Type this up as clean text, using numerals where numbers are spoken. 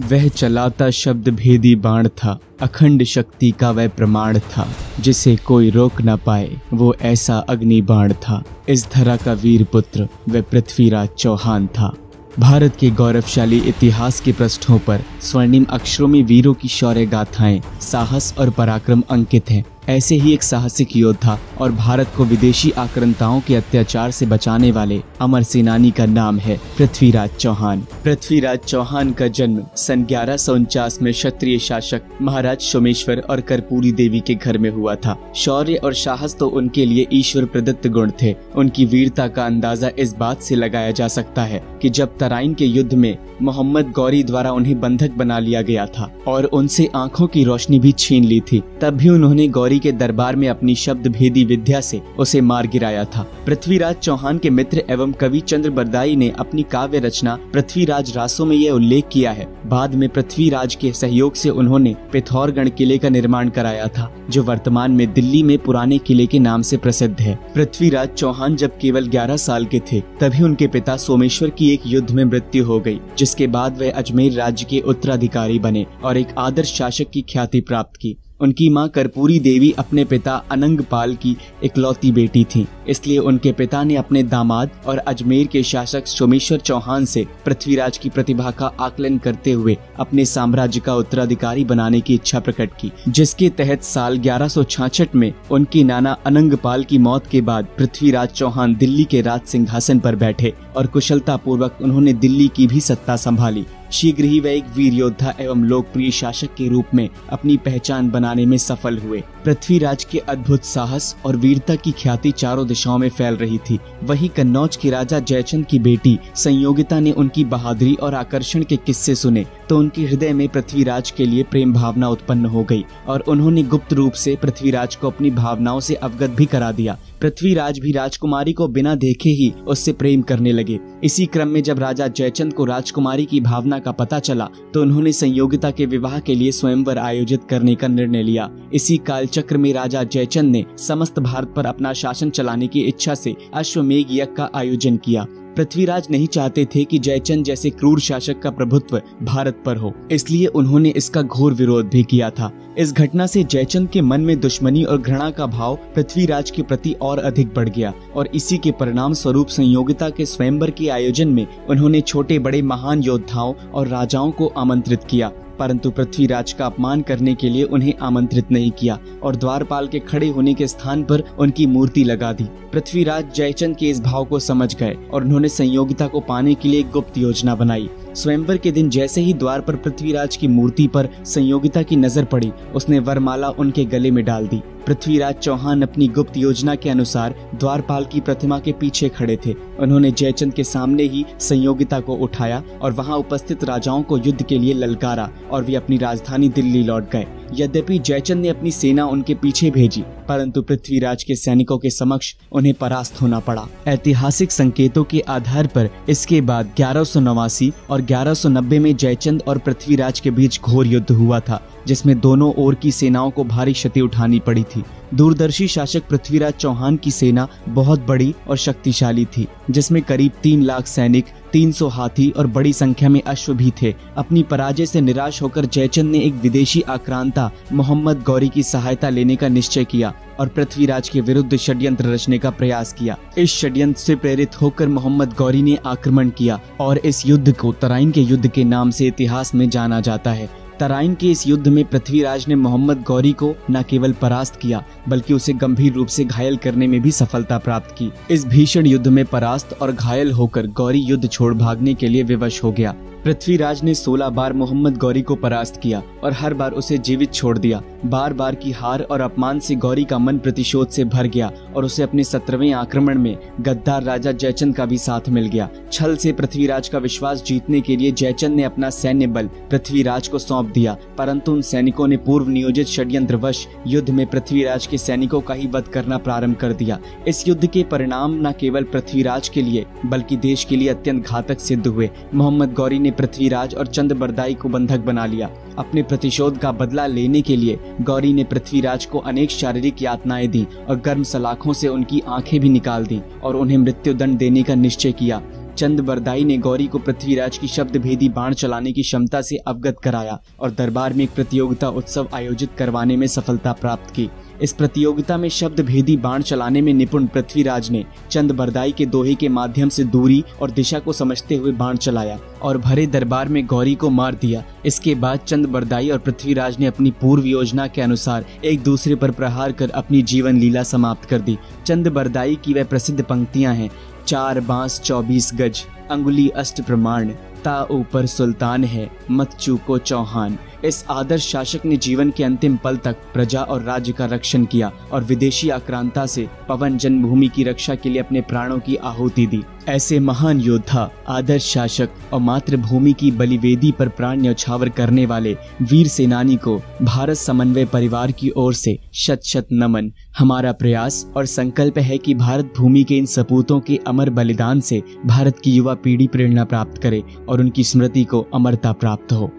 वह चलाता शब्द भेदी बाण था, अखंड शक्ति का वह प्रमाण था, जिसे कोई रोक न पाए वो ऐसा अग्नि बाण था। इस धरा का वीर पुत्र वह पृथ्वीराज चौहान था। भारत के गौरवशाली इतिहास के पृष्ठों पर स्वर्णिम अक्षरों में वीरों की शौर्य गाथाएं, साहस और पराक्रम अंकित हैं। ऐसे ही एक साहसिक योद्धा और भारत को विदेशी आक्रांताओं के अत्याचार से बचाने वाले अमर सेनानी का नाम है पृथ्वीराज चौहान। पृथ्वीराज चौहान का जन्म सन 1149 में क्षत्रिय शासक महाराज सोमेश्वर और कर्पूरी देवी के घर में हुआ था। शौर्य और साहस तो उनके लिए ईश्वर प्रदत्त गुण थे। उनकी वीरता का अंदाजा इस बात से लगाया जा सकता है कि जब तराइन के युद्ध में मोहम्मद गौरी द्वारा उन्हें बंधक बना लिया गया था और उनसे आंखों की रोशनी भी छीन ली थी, तब भी उन्होंने गौरी के दरबार में अपनी शब्द भेदी विद्या से उसे मार गिराया था। पृथ्वीराज चौहान के मित्र एवं कवि चंद्र बरदाई ने अपनी काव्य रचना पृथ्वीराज रासों में यह उल्लेख किया है। बाद में पृथ्वीराज के सहयोग से उन्होंने पिथौरगढ़ किले का निर्माण कराया था, जो वर्तमान में दिल्ली में पुराने किले के नाम से प्रसिद्ध है। पृथ्वीराज चौहान जब केवल 11 साल के थे, तभी उनके पिता सोमेश्वर की एक युद्ध में मृत्यु हो गई, जिसके बाद वह अजमेर राज्य के उत्तराधिकारी बने और एक आदर्श शासक की ख्याति प्राप्त की। उनकी मां कर्पूरी देवी अपने पिता अनंगपाल की इकलौती बेटी थी, इसलिए उनके पिता ने अपने दामाद और अजमेर के शासक सोमेश्वर चौहान से पृथ्वीराज की प्रतिभा का आकलन करते हुए अपने साम्राज्य का उत्तराधिकारी बनाने की इच्छा प्रकट की, जिसके तहत साल 1166 में उनके नाना अनंगपाल की मौत के बाद पृथ्वीराज चौहान दिल्ली के राज सिंहासन पर बैठे और कुशलता पूर्वक उन्होंने दिल्ली की भी सत्ता संभाली। शीघ्र ही वह एक वीर योद्धा एवं लोकप्रिय शासक के रूप में अपनी पहचान बनाने में सफल हुए। पृथ्वीराज के अद्भुत साहस और वीरता की ख्याति चारों दिशाओं में फैल रही थी। वहीं कन्नौज के राजा जयचंद की बेटी संयोगिता ने उनकी बहादुरी और आकर्षण के किस्से सुने तो उनके हृदय में पृथ्वीराज के लिए प्रेम भावना उत्पन्न हो गई और उन्होंने गुप्त रूप से पृथ्वीराज को अपनी भावनाओं से अवगत भी करा दिया। पृथ्वीराज भी राजकुमारी को बिना देखे ही उससे प्रेम करने लगे। इसी क्रम में जब राजा जयचंद को राजकुमारी की भावना का पता चला तो उन्होंने संयोगिता के विवाह के लिए स्वयंवर आयोजित करने का निर्णय लिया। इसी कालचक्र में राजा जयचंद ने समस्त भारत पर अपना शासन चलाने की इच्छा से अश्वमेघ यज्ञ का आयोजन किया। पृथ्वीराज नहीं चाहते थे कि जयचंद जैसे क्रूर शासक का प्रभुत्व भारत पर हो, इसलिए उन्होंने इसका घोर विरोध भी किया था। इस घटना से जयचंद के मन में दुश्मनी और घृणा का भाव पृथ्वीराज के प्रति और अधिक बढ़ गया और इसी के परिणाम स्वरूप संयोगिता के स्वयंवर के आयोजन में उन्होंने छोटे बड़े महान योद्धाओं और राजाओं को आमंत्रित किया, परंतु पृथ्वीराज का अपमान करने के लिए उन्हें आमंत्रित नहीं किया और द्वारपाल के खड़े होने के स्थान पर उनकी मूर्ति लगा दी। पृथ्वीराज जयचंद के इस भाव को समझ गए और उन्होंने संयोगिता को पाने के लिए एक गुप्त योजना बनाई। स्वयंवर के दिन जैसे ही द्वार पर पृथ्वीराज की मूर्ति पर संयोगिता की नजर पड़ी, उसने वरमाला उनके गले में डाल दी। पृथ्वीराज चौहान अपनी गुप्त योजना के अनुसार द्वारपाल की प्रतिमा के पीछे खड़े थे। उन्होंने जयचंद के सामने ही संयोगिता को उठाया और वहां उपस्थित राजाओं को युद्ध के लिए ललकारा और वे अपनी राजधानी दिल्ली लौट गए। यद्यपि जयचंद ने अपनी सेना उनके पीछे भेजी, परंतु पृथ्वीराज के सैनिकों के समक्ष उन्हें परास्त होना पड़ा। ऐतिहासिक संकेतों के आधार पर इसके बाद 1189 और 1190 में जयचंद और पृथ्वीराज के बीच घोर युद्ध हुआ था, जिसमें दोनों ओर की सेनाओं को भारी क्षति उठानी पड़ी थी। दूरदर्शी शासक पृथ्वीराज चौहान की सेना बहुत बड़ी और शक्तिशाली थी, जिसमें करीब 3 लाख सैनिक, 300 हाथी और बड़ी संख्या में अश्व भी थे। अपनी पराजय से निराश होकर जयचंद ने एक विदेशी आक्रांता मोहम्मद गौरी की सहायता लेने का निश्चय किया और पृथ्वीराज के विरुद्ध षड्यंत्र रचने का प्रयास किया। इस षड्यंत्र से प्रेरित होकर मोहम्मद गौरी ने आक्रमण किया और इस युद्ध को तराइन के युद्ध के नाम से इतिहास में जाना जाता है। तराइन के इस युद्ध में पृथ्वीराज ने मोहम्मद गौरी को न केवल परास्त किया, बल्कि उसे गंभीर रूप से घायल करने में भी सफलता प्राप्त की। इस भीषण युद्ध में परास्त और घायल होकर गौरी युद्ध छोड़ भागने के लिए विवश हो गया। पृथ्वीराज ने 16 बार मोहम्मद गौरी को परास्त किया और हर बार उसे जीवित छोड़ दिया। बार बार की हार और अपमान से गौरी का मन प्रतिशोध से भर गया और उसे अपने 17वें आक्रमण में गद्दार राजा जयचंद का भी साथ मिल गया। छल से पृथ्वीराज का विश्वास जीतने के लिए जयचंद ने अपना सैन्य बल पृथ्वीराज को सौंप दिया, परंतु उन सैनिकों ने पूर्व नियोजित षड्यंत्रवश युद्ध में पृथ्वीराज के सैनिकों का ही वध करना प्रारंभ कर दिया। इस युद्ध के परिणाम न केवल पृथ्वीराज के लिए बल्कि देश के लिए अत्यंत घातक सिद्ध हुए। मोहम्मद गौरी ने पृथ्वीराज और चंद्र बरदाई को बंधक बना लिया। अपने प्रतिशोध का बदला लेने के लिए गौरी ने पृथ्वीराज को अनेक शारीरिक यातनाएं दी और गर्म सलाखों से उनकी आंखें भी निकाल दी और उन्हें मृत्युदंड देने का निश्चय किया। चंद बरदाई ने गौरी को पृथ्वीराज की शब्द भेदी बाण चलाने की क्षमता से अवगत कराया और दरबार में एक प्रतियोगिता उत्सव आयोजित करवाने में सफलता प्राप्त की। इस प्रतियोगिता में शब्द भेदी बाण चलाने में निपुण पृथ्वीराज ने चंद बरदाई के दोहे के माध्यम से दूरी और दिशा को समझते हुए बाण चलाया और भरे दरबार में गौरी को मार दिया। इसके बाद चंद बरदाई और पृथ्वीराज ने अपनी पूर्व योजना के अनुसार एक दूसरे पर प्रहार कर अपनी जीवन लीला समाप्त कर दी। चंद बरदाई की वह प्रसिद्ध पंक्तियां हैं: 4 बांस 24 गज, अंगुली अष्ट प्रमाण, ता ऊपर सुल्तान है, मत चूको चौहान। इस आदर्श शासक ने जीवन के अंतिम पल तक प्रजा और राज्य का रक्षण किया और विदेशी आक्रांता से पवन जन्मभूमि की रक्षा के लिए अपने प्राणों की आहुति दी। ऐसे महान योद्धा, आदर्श शासक और मातृभूमि की बलिवेदी पर प्राण न्यौछावर करने वाले वीर सेनानी को भारत समन्वय परिवार की ओर से शत शत नमन। हमारा प्रयास और संकल्प है कि भारत भूमि के इन सपूतों के अमर बलिदान से भारत की युवा पीढ़ी प्रेरणा प्राप्त करे और उनकी स्मृति को अमरता प्राप्त हो।